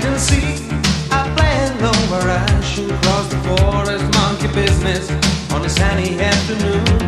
and seek. I play alone where I shoot across the forest, monkey business on a sunny afternoon.